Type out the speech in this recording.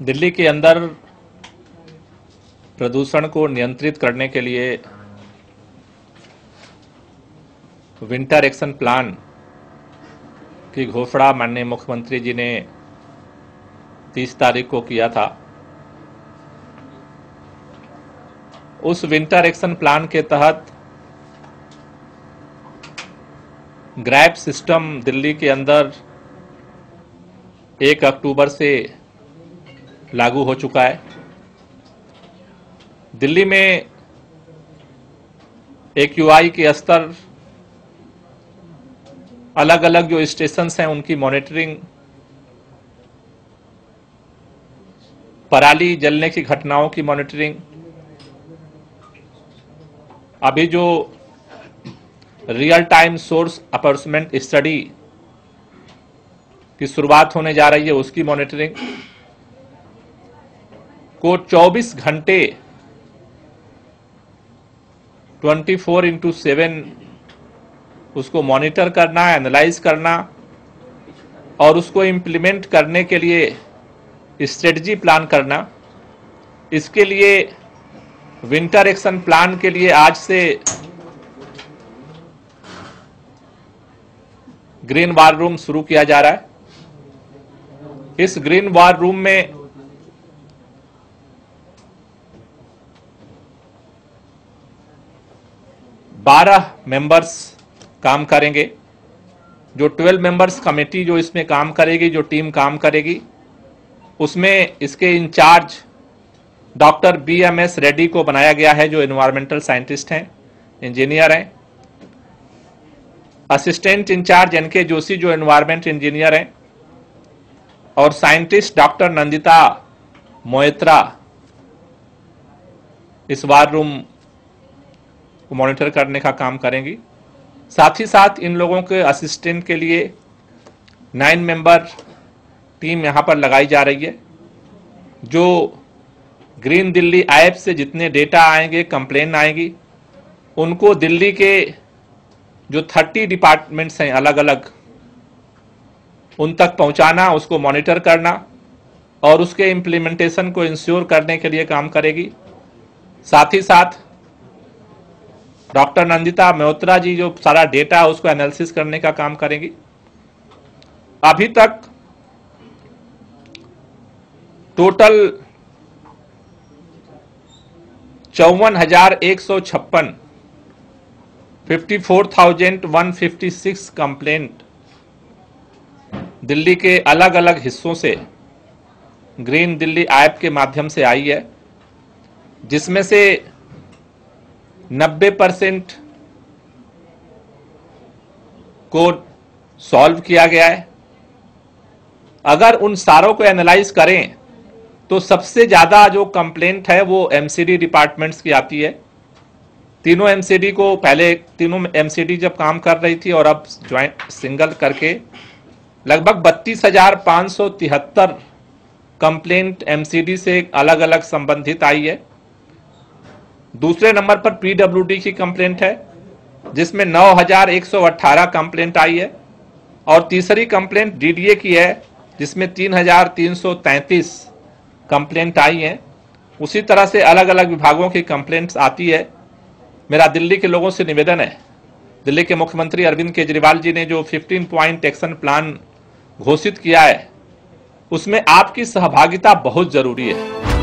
दिल्ली के अंदर प्रदूषण को नियंत्रित करने के लिए विंटर एक्शन प्लान की घोषणा माननीय मुख्यमंत्री जी ने 30 तारीख को किया था। उस विंटर एक्शन प्लान के तहत ग्रैब सिस्टम दिल्ली के अंदर 1 अक्टूबर से लागू हो चुका है। दिल्ली में AQI के स्तर अलग अलग जो स्टेशंस हैं उनकी मॉनिटरिंग, पराली जलने की घटनाओं की मॉनिटरिंग, अभी जो real time source assessment study की शुरुआत होने जा रही है उसकी मॉनिटरिंग को 24 घंटे 24x7 उसको मॉनिटर करना, एनालाइज करना और उसको इम्प्लीमेंट करने के लिए स्ट्रेटजी प्लान करना। इसके लिए विंटर एक्शन प्लान के लिए आज से ग्रीन वार रूम शुरू किया जा रहा है। इस ग्रीन वार रूम में बारह मेंबर्स काम करेंगे। जो 12 मेंबर्स कमेटी जो इसमें काम करेगी, जो टीम काम करेगी, उसमें इसके इंचार्ज डॉक्टर BMS रेड्डी को बनाया गया है, जो एनवायरमेंटल साइंटिस्ट हैं, इंजीनियर हैं। असिस्टेंट इंचार्ज NK जोशी जो एनवायरमेंट इंजीनियर हैं, और साइंटिस्ट डॉक्टर नंदिता मोएत्रा इस वार रूम को मॉनिटर करने का काम करेंगी। साथ ही साथ इन लोगों के असिस्टेंट के लिए 9 मेंबर टीम यहां पर लगाई जा रही है। जो ग्रीन दिल्ली ऐप से जितने डेटा आएंगे, कंप्लेन आएगी, उनको दिल्ली के जो 30 डिपार्टमेंट्स हैं अलग अलग, उन तक पहुंचाना, उसको मॉनिटर करना और उसके इम्प्लीमेंटेशन को इंश्योर करने के लिए काम करेगी। साथ ही साथ डॉक्टर नंदिता मोएत्रा जी जो सारा डेटा है उसको एनालिसिस करने का काम करेंगी। अभी तक टोटल 54,156 54,156 कंप्लेंट दिल्ली के अलग अलग हिस्सों से ग्रीन दिल्ली ऐप के माध्यम से आई है, जिसमें से 90% को सॉल्व किया गया है। अगर उन सारों को एनालाइज करें तो सबसे ज्यादा जो कंप्लेंट है वो MCD डिपार्टमेंट्स की आती है। तीनों MCD को, पहले तीनों MCD जब काम कर रही थी और अब ज्वाइंट सिंगल करके लगभग 32,573 कंप्लेंट MCD से अलग अलग संबंधित आई है। दूसरे नंबर पर PWD की कंप्लेंट है, जिसमें 9,118 कंप्लेंट आई है, और तीसरी कंप्लेंट DDA की है, जिसमें 3,333 कंप्लेंट आई हैं। उसी तरह से अलग अलग विभागों की कंप्लेंट्स आती है। मेरा दिल्ली के लोगों से निवेदन है, दिल्ली के मुख्यमंत्री अरविंद केजरीवाल जी ने जो 15 पॉइंट एक्शन प्लान घोषित किया है, उसमें आपकी सहभागिता बहुत जरूरी है।